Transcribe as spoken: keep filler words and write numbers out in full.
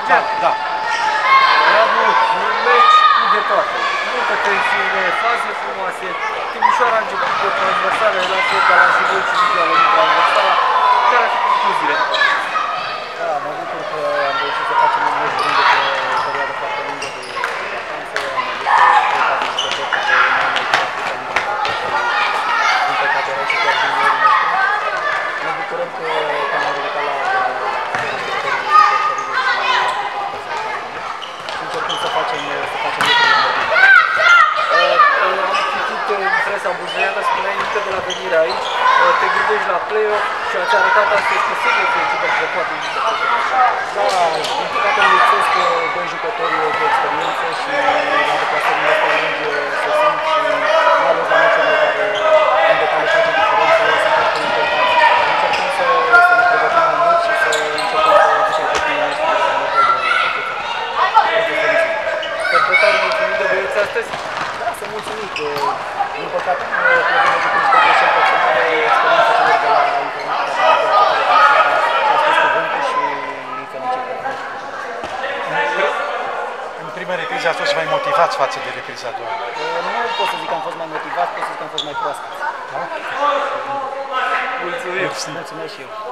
Sergent, da. a avut un meci cu de toate. Multă tensiune, faze frumoase. Timișoara a început cu o transversală, la fel ca la și voi și Ligia la transversala. Care ar fi concluziile? Da, mă bucur că am reușit să facem un meci bun după o perioadă foarte lungă de vacanță. Am avut trei patru jucători care nu au mai jucat atâta mult de vacanță și din păcate erau și chiar juniorii noștri. Ne bucurăm că am ridicat la așteptările suporterilor și încercăm să facem să facem lucrurile mai bine. Am citit în presa buzăiană, spuneai încă de la venire aici, te gândești la play-off și ați arătat astăzi că sigur că echipă că poate juca. Da, din păcate îmi lipsesc doi jucători de experiență și la deplasările astea lungi se simt și mai ales la meciurile care în detaliu face diferență, sunt foarte importanți. Încercăm să, să ne pregătim mai mult și să încercăm să ducem copiii noștri la nevoie de profesionalism. Pentru tare mulțumit de băieți astăzi? Da, sunt mulțumit. Din păcate, plăcând de niște greșeli personale, experiența celor de la internetul și a spus cuvântul și îi felicit pe toți. În prima repriză a fost mai motivați față de repriza a doua. Nu pot să zic că am fost mai motivat, pot să zic că am fost mai proaspăt. Mulțumim! Mulțumesc și eu!